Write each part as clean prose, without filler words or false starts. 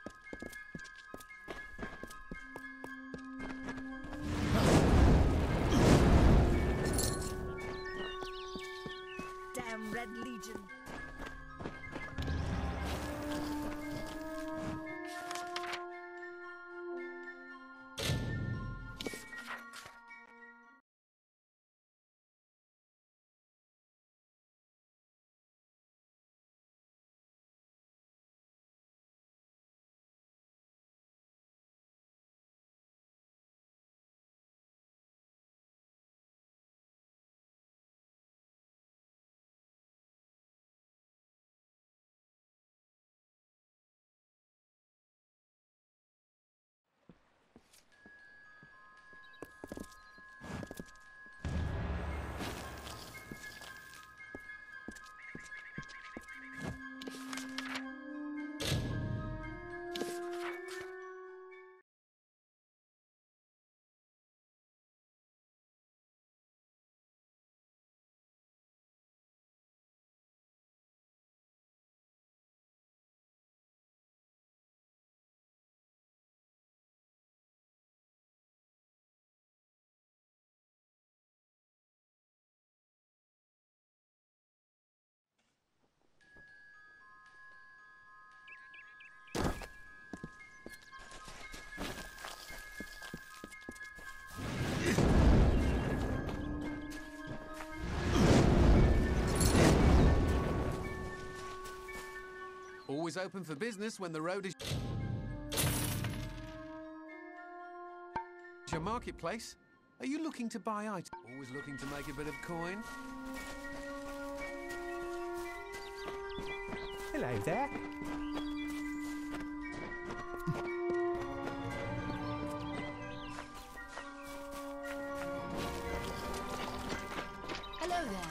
Damn Red Legion. Always open for business when the road is your marketplace. Are you looking to buy items? Always looking to make a bit of coin? Hello there. Hello there.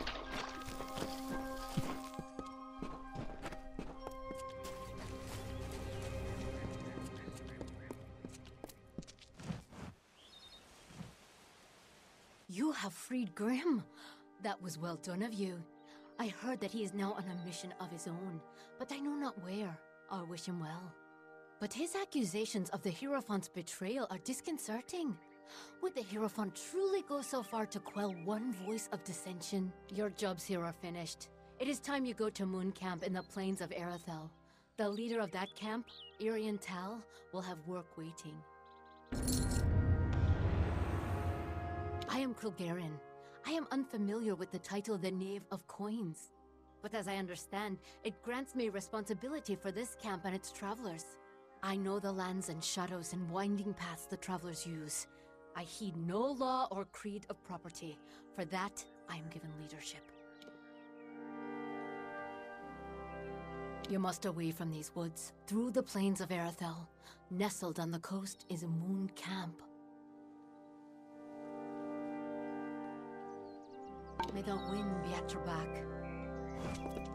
You have freed Grim. That was well done of you. I heard that he is now on a mission of his own, but I know not where. I wish him well. But his accusations of the Hierophant's betrayal are disconcerting. Would the Hierophant truly go so far to quell one voice of dissension? Your jobs here are finished. It is time you go to Moon Camp in the plains of Arethel. The leader of that camp, Irian Tal, will have work waiting. I am Kilgaren. I am unfamiliar with the title the Knave of Coins. But as I understand, it grants me responsibility for this camp and its travelers. I know the lands and shadows and winding paths the travelers use. I heed no law or creed of property. For that, I am given leadership. You must away from these woods, through the plains of Arethel. Nestled on the coast is a Moon Camp. May the wind be at your back.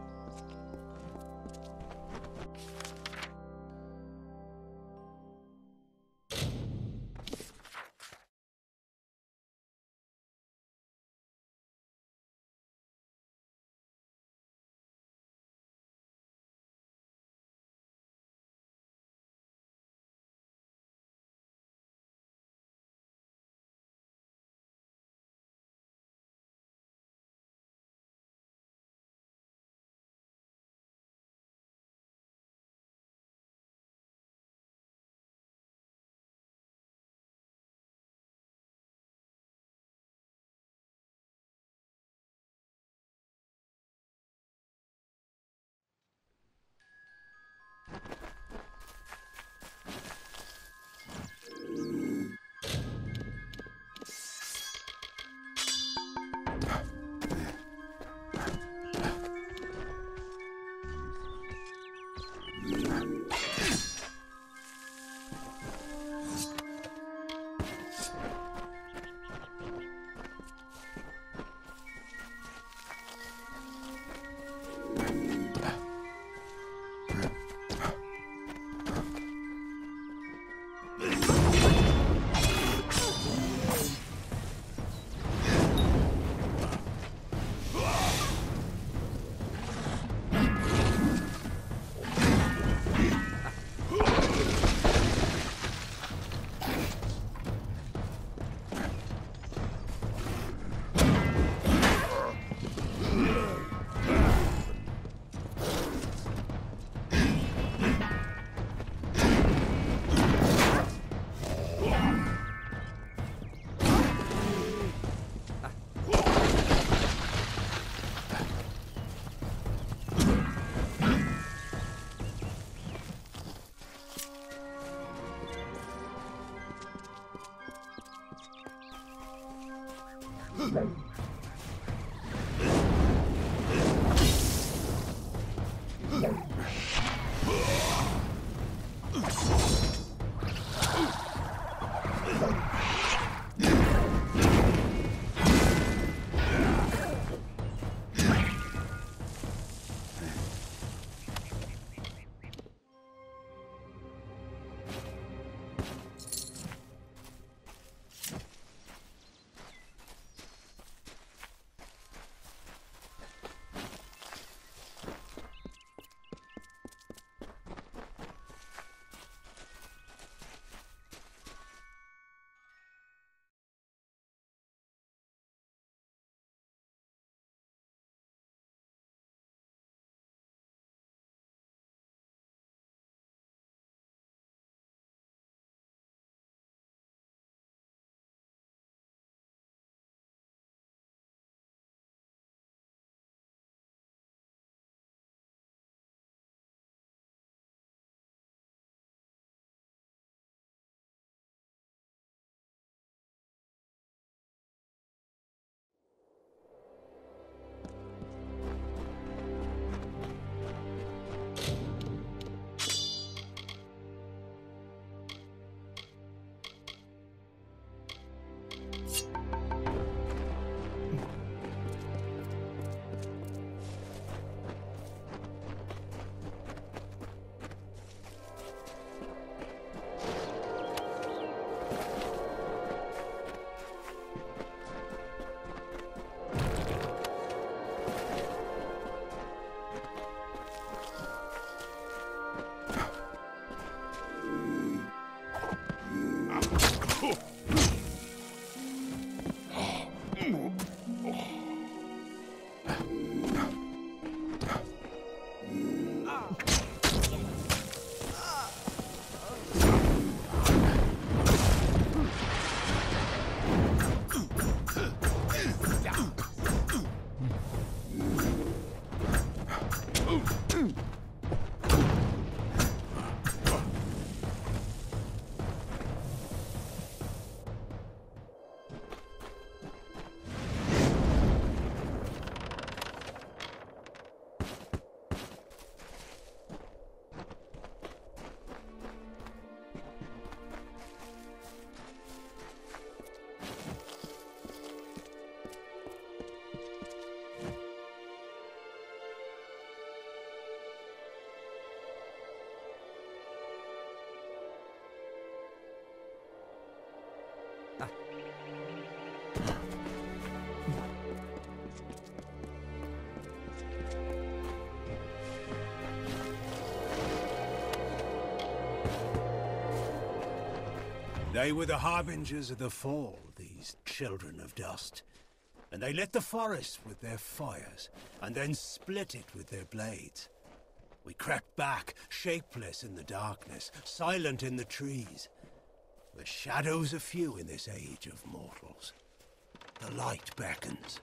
They were the harbingers of the fall, these children of dust. And they lit the forest with their fires, and then split it with their blades. We crept back, shapeless in the darkness, silent in the trees. The shadows are few in this age of mortals. The light beckons.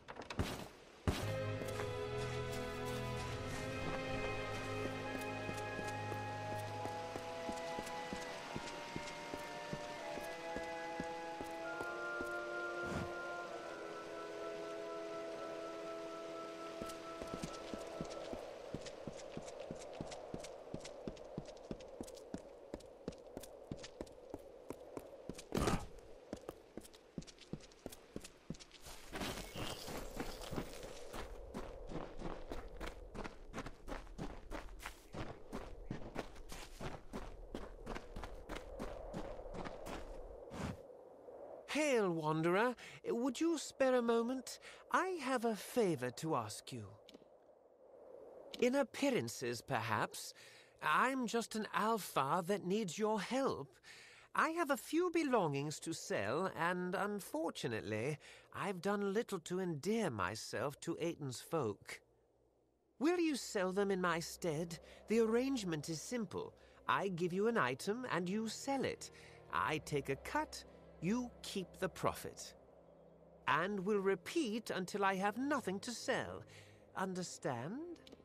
Hail, Wanderer. Would you spare a moment? I have a favor to ask you. In appearances, perhaps. I'm just an alpha that needs your help. I have a few belongings to sell, and unfortunately, I've done little to endear myself to Aiton's folk. Will you sell them in my stead? The arrangement is simple. I give you an item, and you sell it. I take a cut. You keep the profit. And will repeat until I have nothing to sell. Understand?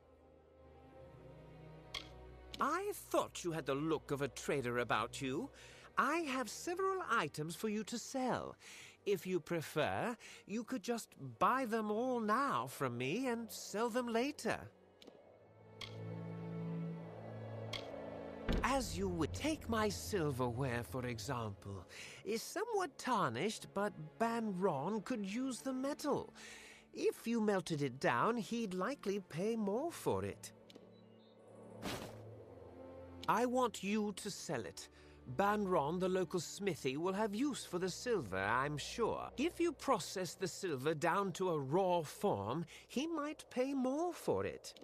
I thought you had the look of a trader about you. I have several items for you to sell. If you prefer, you could just buy them all now from me and sell them later. As you would take my silverware, for example, is somewhat tarnished, but Ban Ron could use the metal. If you melted it down, he'd likely pay more for it. I want you to sell it. Ban Ron, the local smithy, will have use for the silver, I'm sure. If you process the silver down to a raw form, he might pay more for it.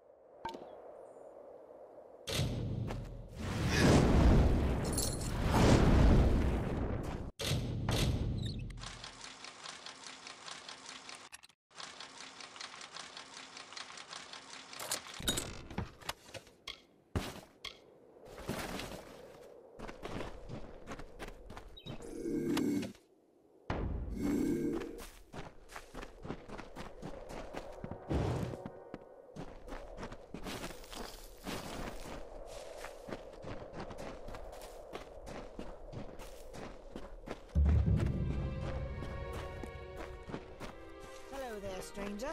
Hello there, stranger.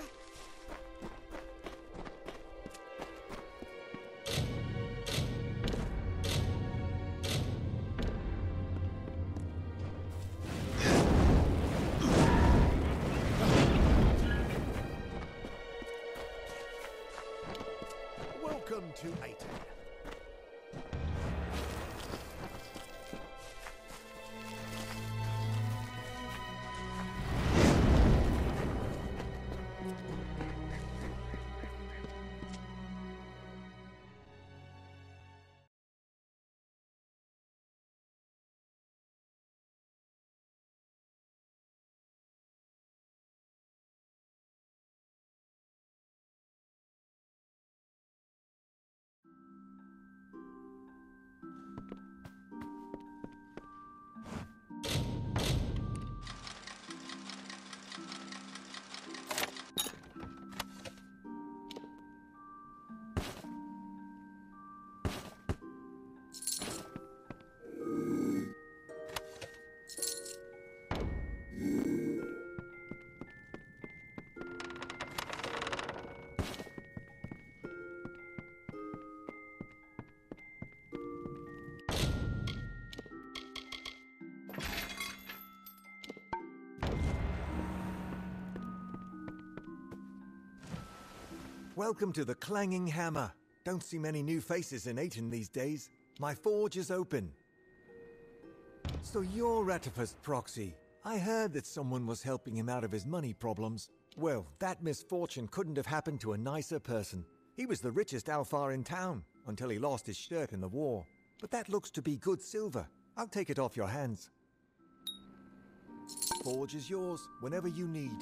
Welcome to Aten. Welcome to the Clanging Hammer. Don't see many new faces in Aten these days. My forge is open. So you're Ratipus Proxy. I heard that someone was helping him out of his money problems. Well, that misfortune couldn't have happened to a nicer person. He was the richest Alfar in town, until he lost his shirt in the war. But that looks to be good silver. I'll take it off your hands. Forge is yours, whenever you need.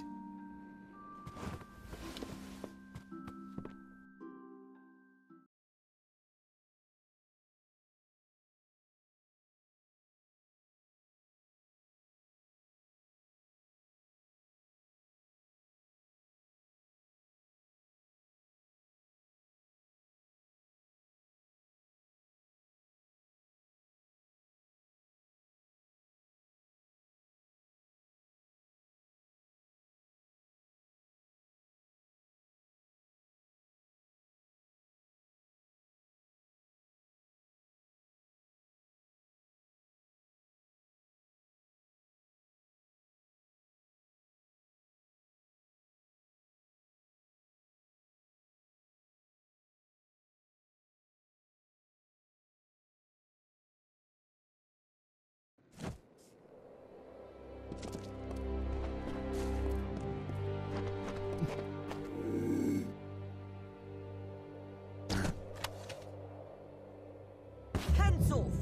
Hands off!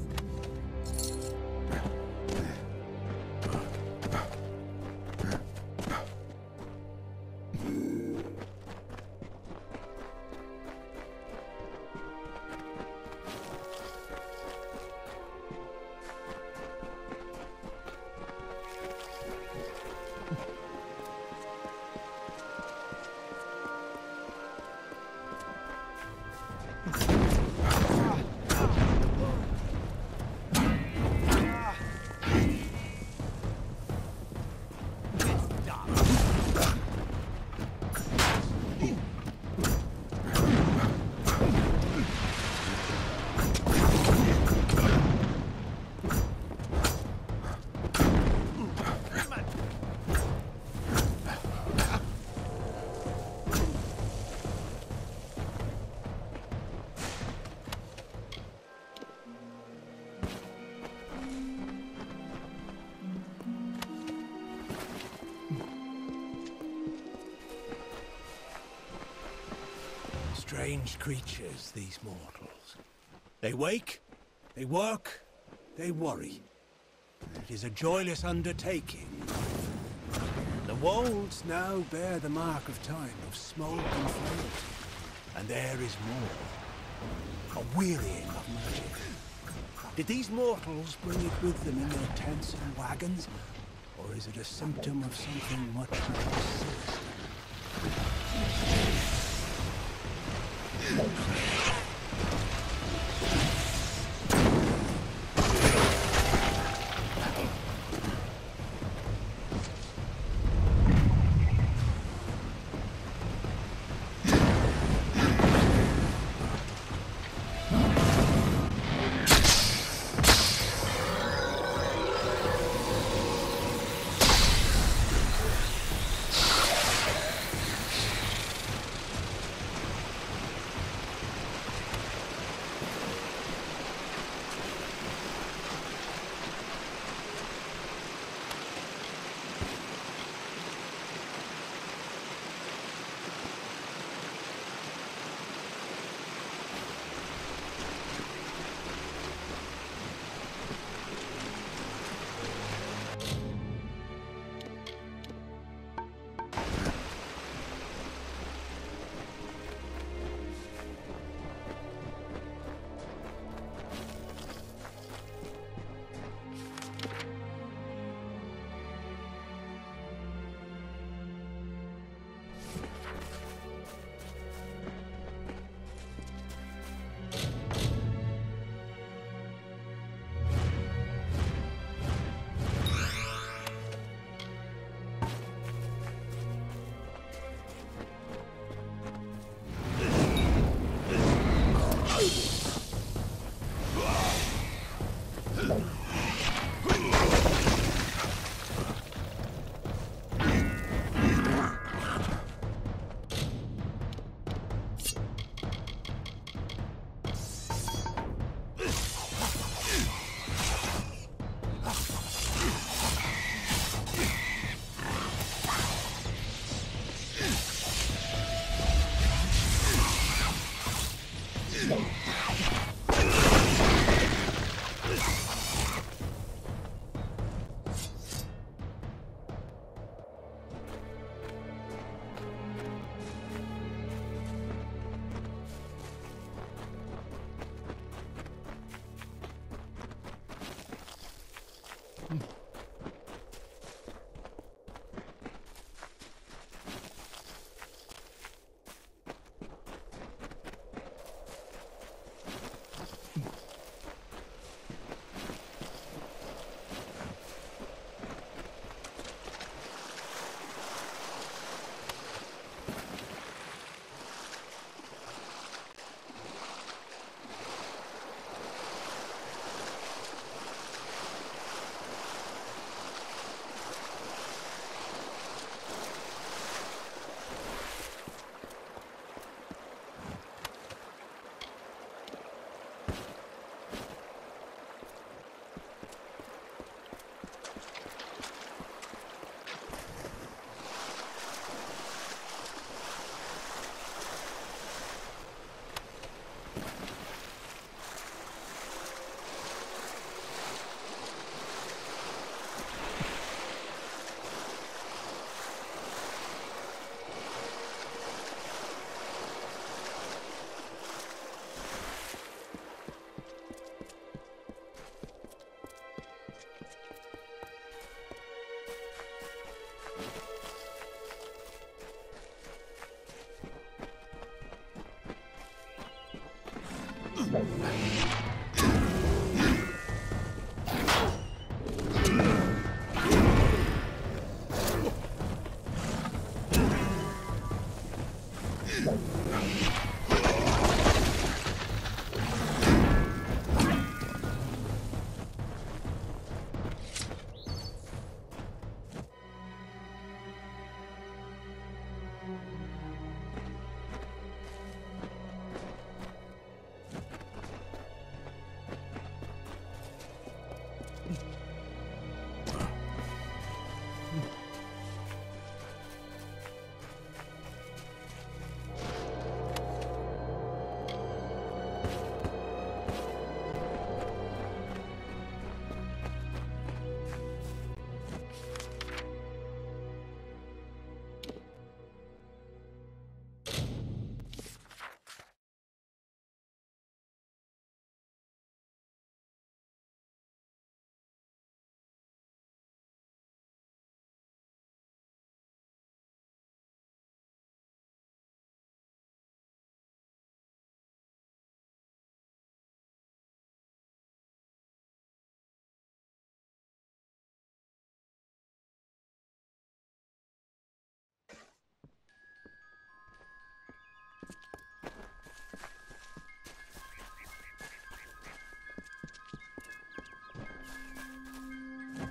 strange creatures, these mortals. They wake, they work, they worry. It is a joyless undertaking. The wolds now bear the mark of time, of smoke and frailty. And there is more. A wearying of magic. Did these mortals bring it with them in their tents and wagons? Or is it a symptom of something much more sinister?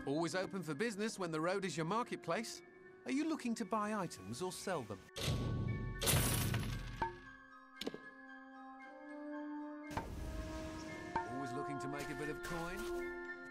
Always open for business when the road is your marketplace. Are you looking to buy items or sell them? Always looking to make a bit of coin?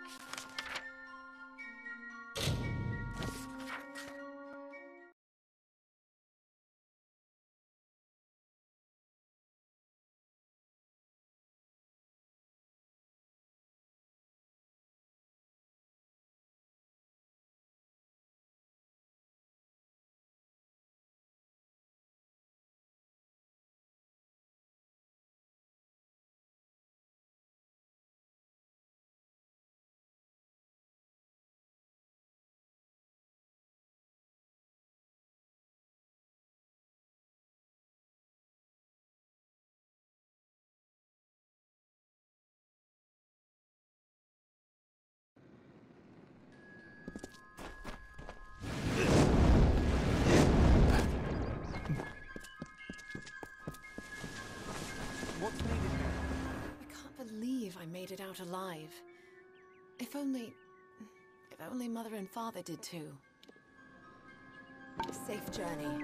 What's needed here? I can't believe I made it out alive. If only Mother and Father did too. Safe journey.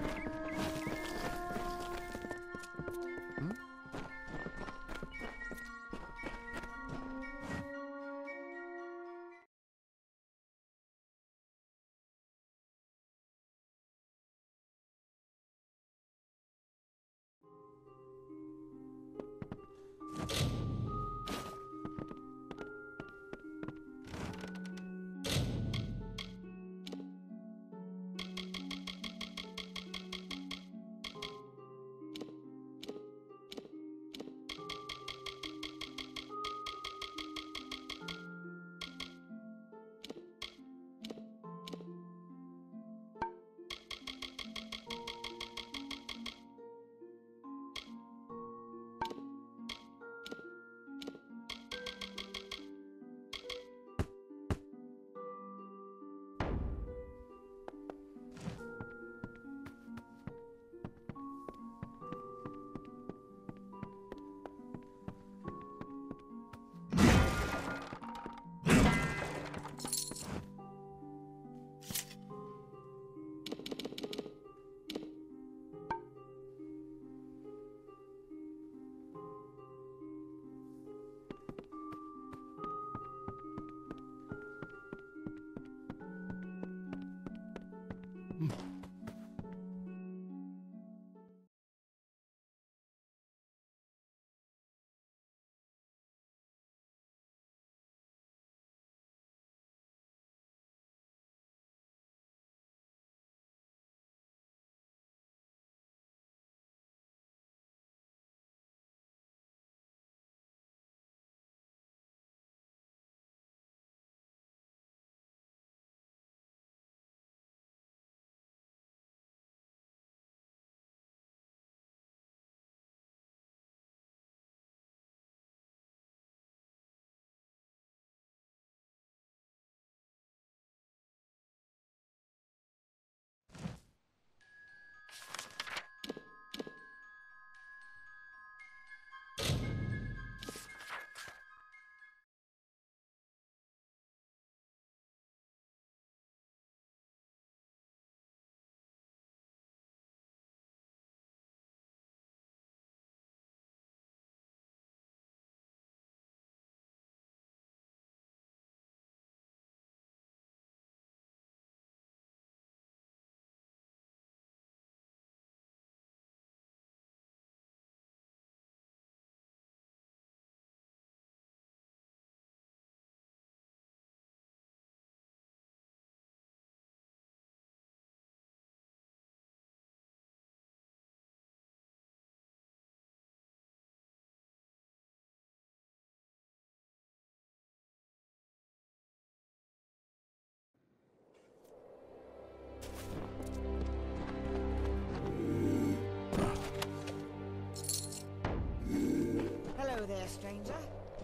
Hello there, stranger.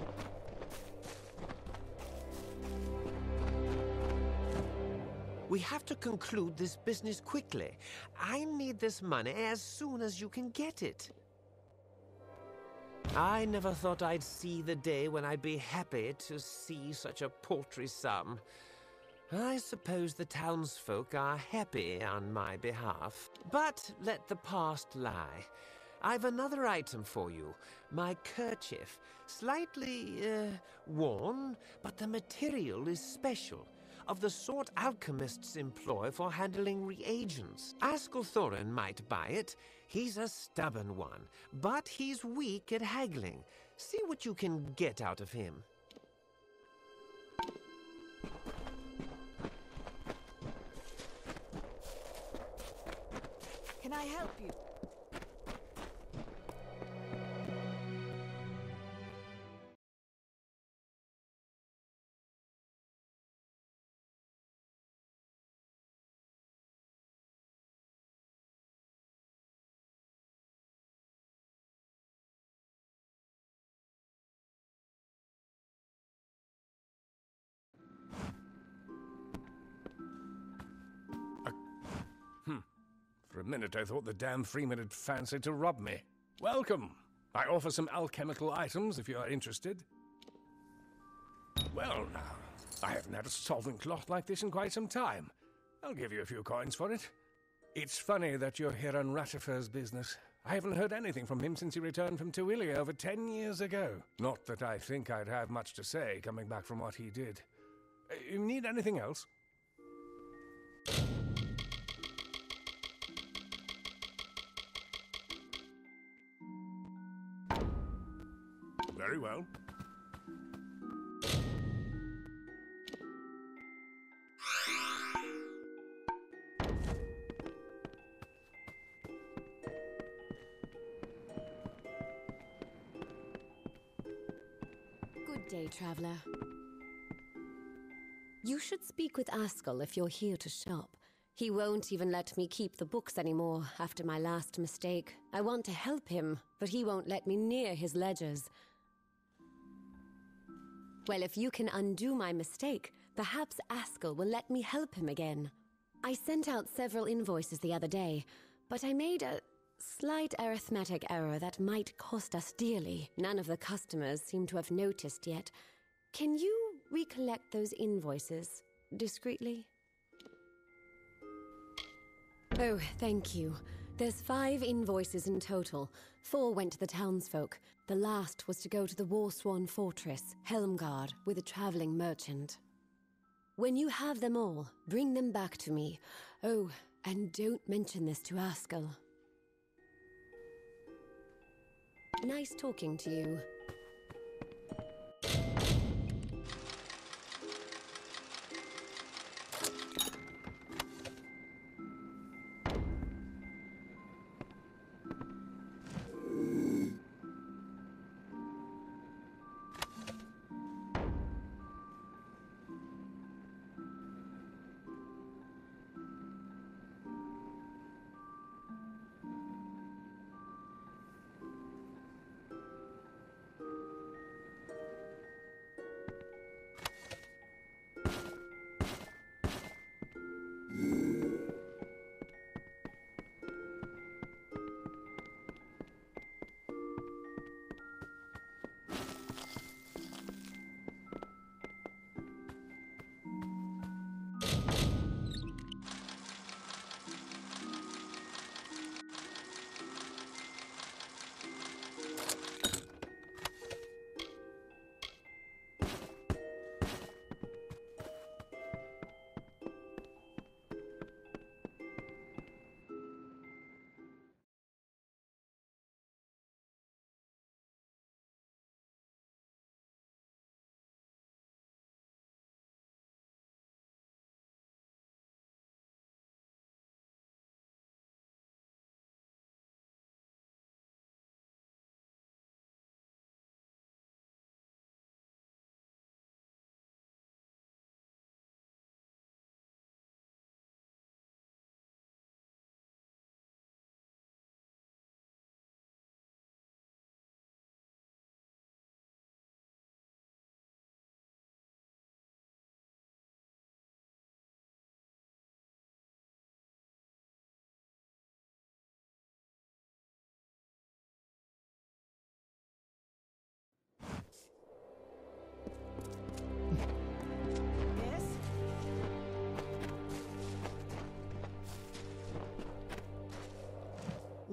We have to conclude this business quickly. I need this money as soon as you can get it. I never thought I'd see the day when I'd be happy to see such a paltry sum. I suppose the townsfolk are happy on my behalf. But let the past lie. I've another item for you. My kerchief. Slightly, worn, but the material is special. Of the sort alchemists employ for handling reagents. Askel Thorin might buy it. He's a stubborn one, but he's weak at haggling. See what you can get out of him. Can I help you? For a minute I thought the damn Freeman had fancied to rob me. Welcome! I offer some alchemical items if you are interested. Well now, I haven't had a solvent cloth like this in quite some time. I'll give you a few coins for it. It's funny that you're here on Ratifer's business. I haven't heard anything from him since he returned from Tuilia over 10 years ago. Not that I think I'd have much to say coming back from what he did. You need anything else? Very well. Good day, traveler. You should speak with Askel if you're here to shop. He won't even let me keep the books anymore after my last mistake. I want to help him, but he won't let me near his ledgers. Well, if you can undo my mistake, perhaps Askel will let me help him again. I sent out several invoices the other day, but I made a slight arithmetic error that might cost us dearly. None of the customers seem to have noticed yet. Can you recollect those invoices discreetly? Oh, thank you. There's 5 invoices in total. 4 went to the townsfolk. The last was to go to the Warsworn Fortress, Helmgard, with a traveling merchant. When you have them all, bring them back to me. Oh, and don't mention this to Askel. Nice talking to you.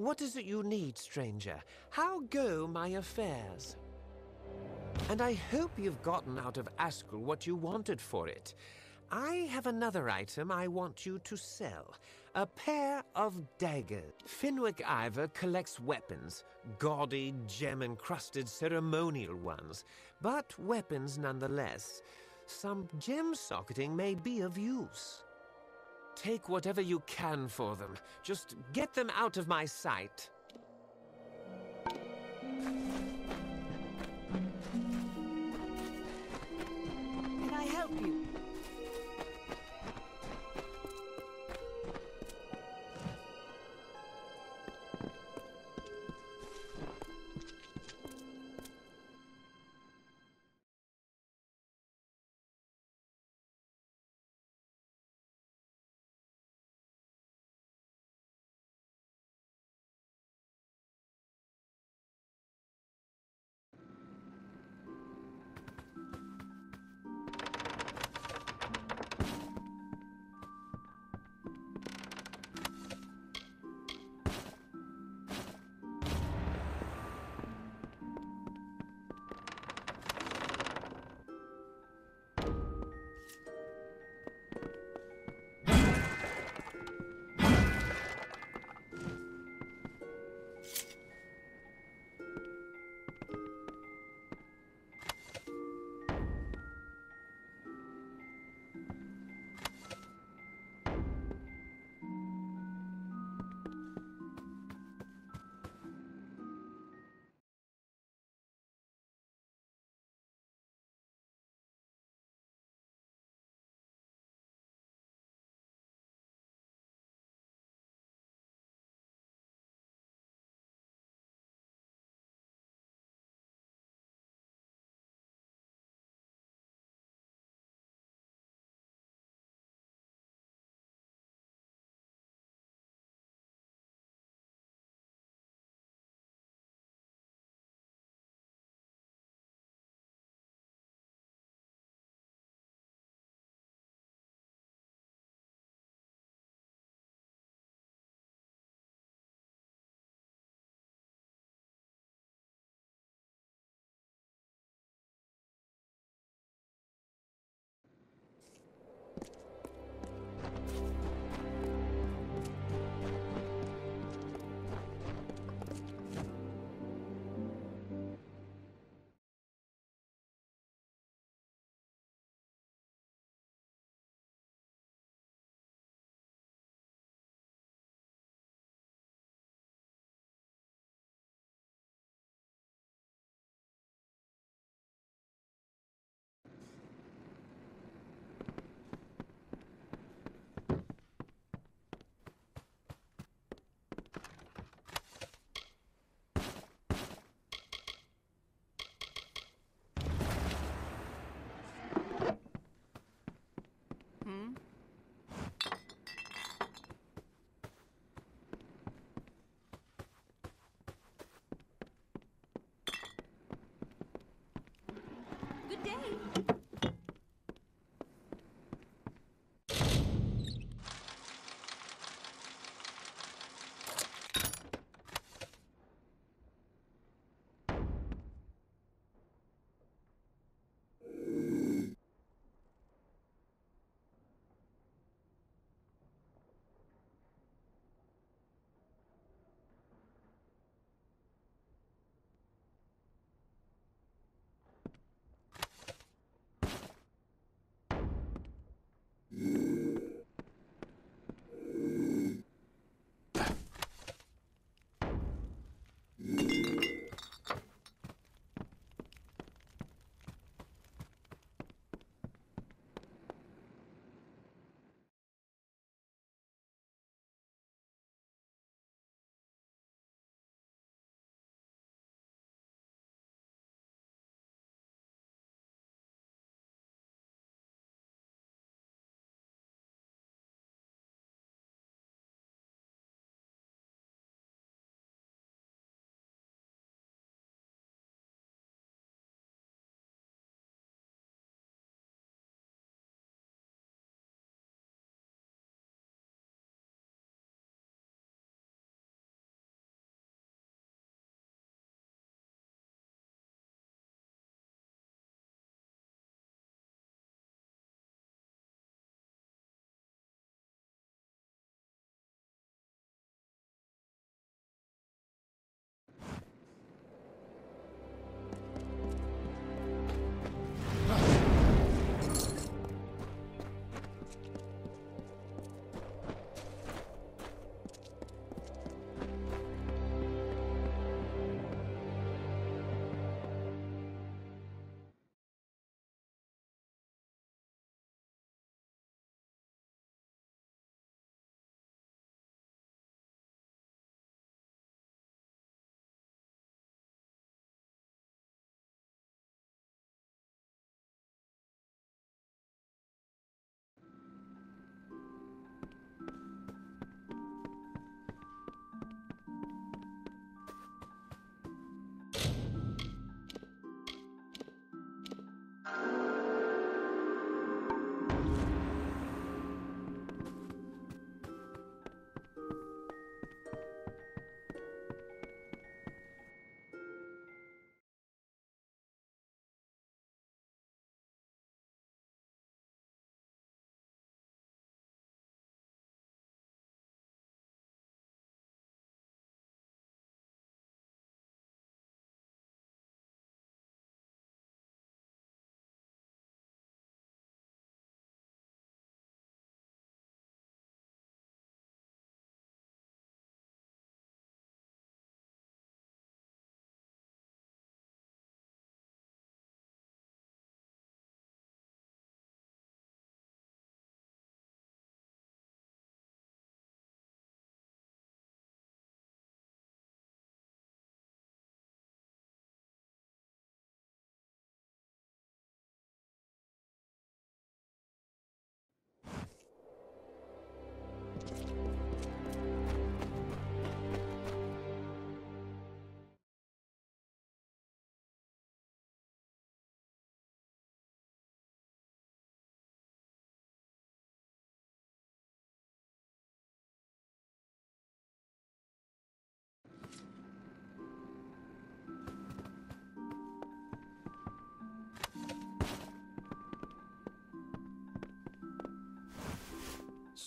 What is it you need, stranger? How go my affairs? And I hope you've gotten out of Askel what you wanted for it. I have another item I want you to sell. A pair of daggers. Finwick Ivor collects weapons. Gaudy, gem-encrusted ceremonial ones. But weapons nonetheless. Some gem socketing may be of use. Take whatever you can for them. Just get them out of my sight. Can I help you?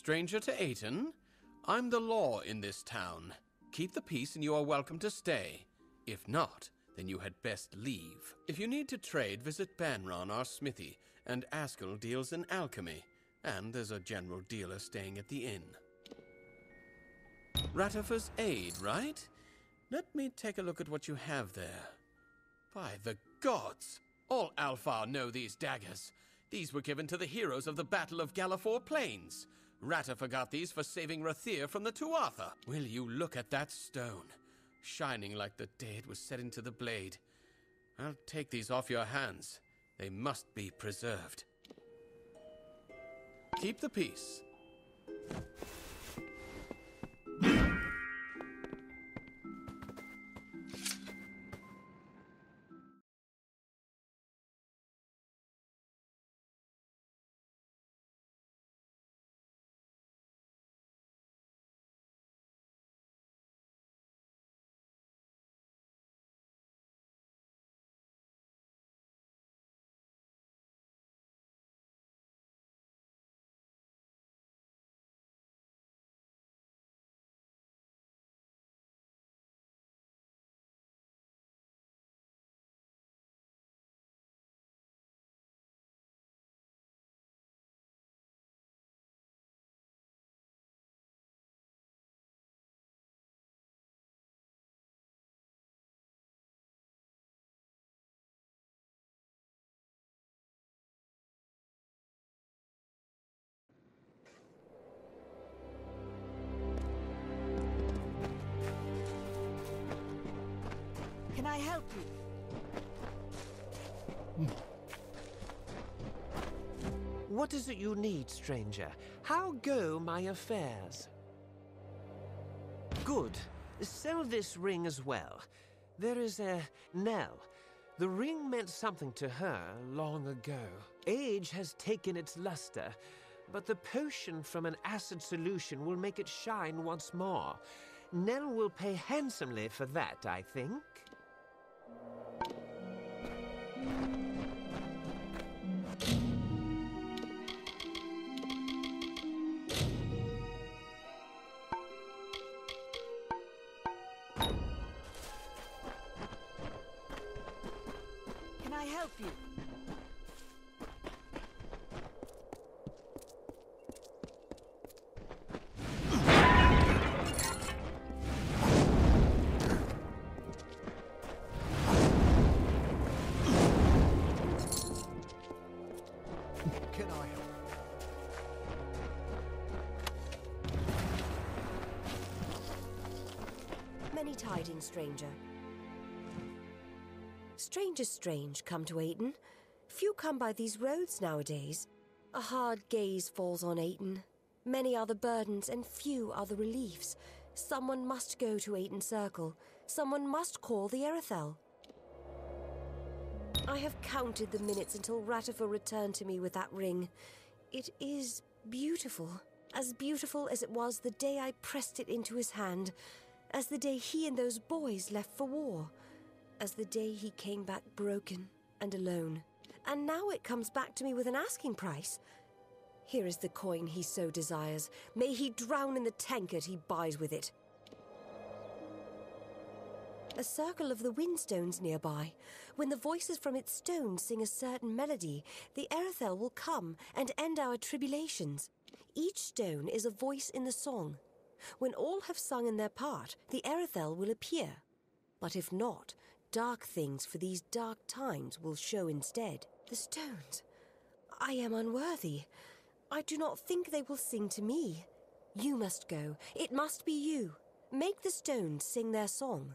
stranger to Aten? I'm the law in this town. Keep the peace and you are welcome to stay. If not, then you had best leave. If you need to trade, visit Banron, our smithy, and Askel deals in alchemy. And there's a general dealer staying at the inn. Ratifer's aid, right? Let me take a look at what you have there. By the gods! All Alfar know these daggers. These were given to the heroes of the Battle of Galafor Plains. Ratifer got these for saving Rathir from the Tuatha. Will you look at that stone? Shining like the day it was set into the blade. I'll take these off your hands. They must be preserved. Keep the peace. Can I help you? What is it you need, stranger? How go my affairs? Good. Sell this ring as well. There is a Nell. The ring meant something to her long ago. Age has taken its luster, but the potion from an acid solution will make it shine once more. Nell will pay handsomely for that, I think. Can I help you? Can I help? Many tidings, stranger. Strangers strange come to Aten. Few come by these roads nowadays. A hard gaze falls on Aten. Many are the burdens and few are the reliefs. Someone must go to Aten Circle. Someone must call the Erethel. I have counted the minutes until Ratifer returned to me with that ring. It is beautiful. As beautiful as it was the day I pressed it into his hand. As the day he and those boys left for war. As the day he came back broken and alone. And now it comes back to me with an asking price. Here is the coin he so desires. May he drown in the tankard he buys with it. A circle of the windstones nearby. When the voices from its stones sing a certain melody, the Erethel will come and end our tribulations. Each stone is a voice in the song. When all have sung in their part, the Erethel will appear. But if not, dark things for these dark times will show instead. The stones. I am unworthy. I do not think they will sing to me. You must go. It must be you. Make the stones sing their song.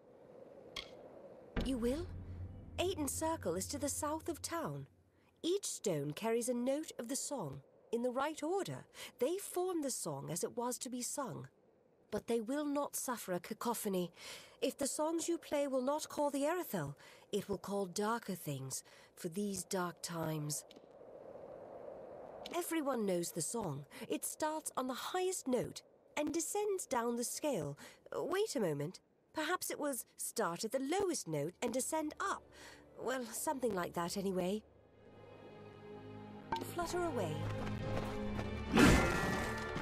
You will? Aten Circle is to the south of town. Each stone carries a note of the song. In the right order, they form the song as it was to be sung. But they will not suffer a cacophony. If the songs you play will not call the Erethel, it will call darker things for these dark times. Everyone knows the song. It starts on the highest note and descends down the scale. Wait a moment. Perhaps it was start at the lowest note and descend up. Well, something like that anyway. Flutter away.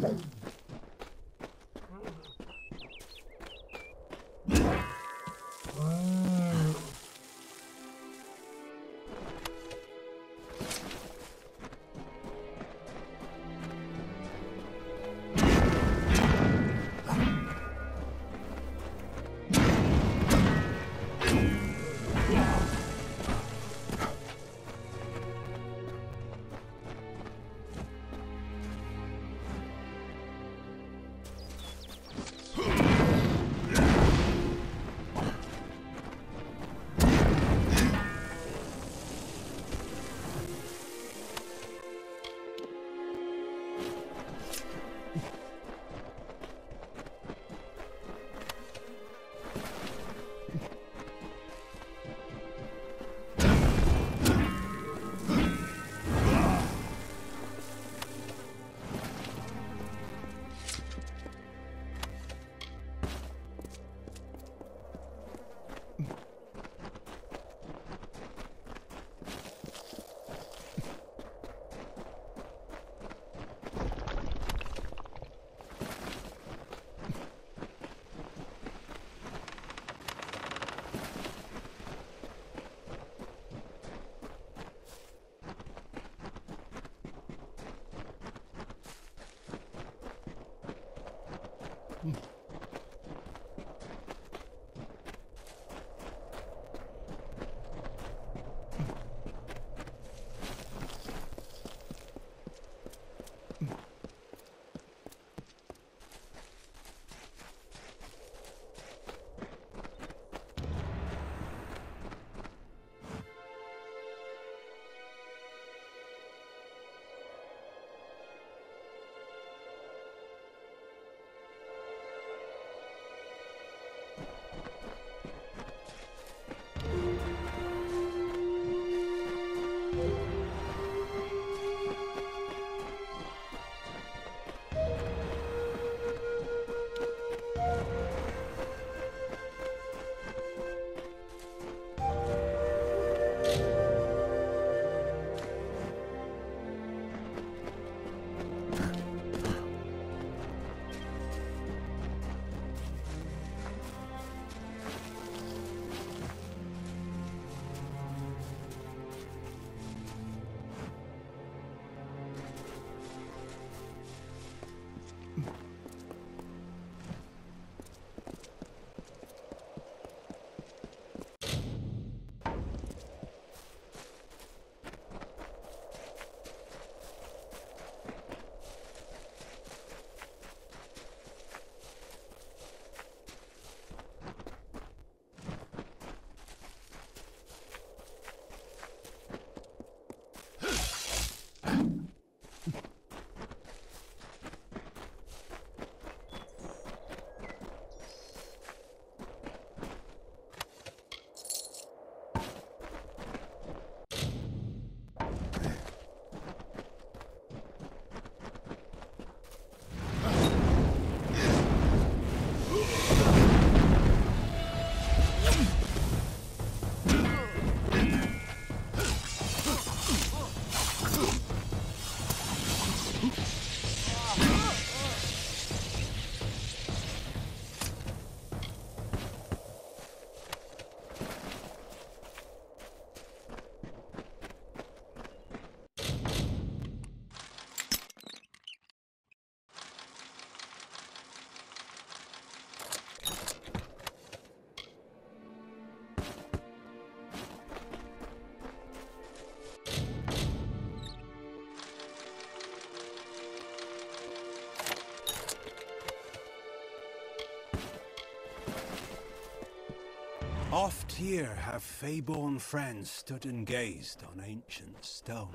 Oft here have Fey-born friends stood and gazed on ancient stone.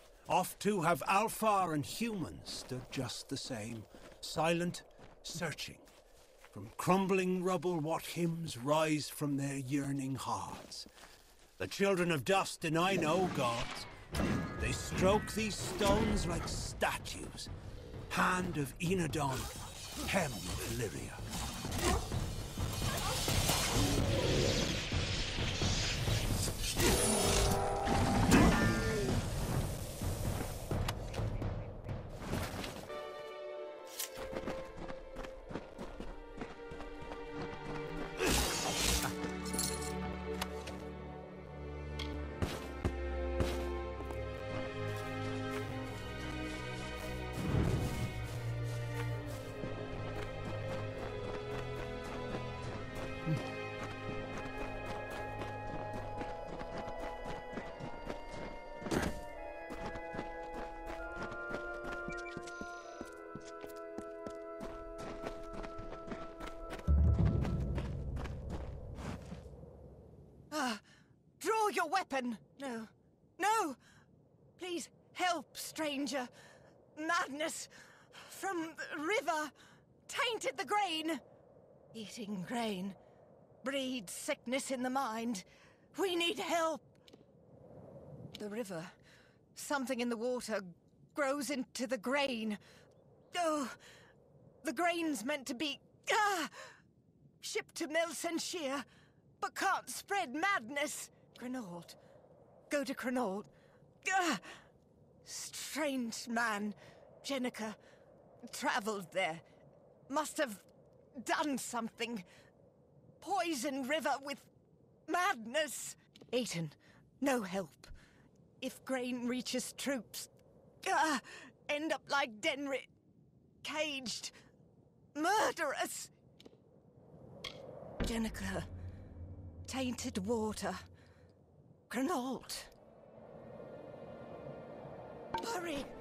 Oft too have Alfar and humans stood just the same, silent, searching. From crumbling rubble what hymns rise from their yearning hearts. The children of dust deny no gods. They stroke these stones like statues. Hand of Enadon, hem of Illyria. happen. No. No! Please help, stranger. Madness from the river tainted the grain. Eating grain breeds sickness in the mind. We need help. The river, something in the water, grows into the grain. Oh, the grain's meant to be shipped to Melsenshire, but can't spread madness. Grenold. Go to Grenold. Strange man, Jenica, travelled there. Must have done something. Poison river with madness. Aiton, no help. If grain reaches troops, end up like Denry, caged, murderous. Jenica, tainted water, Grenold. Hurry!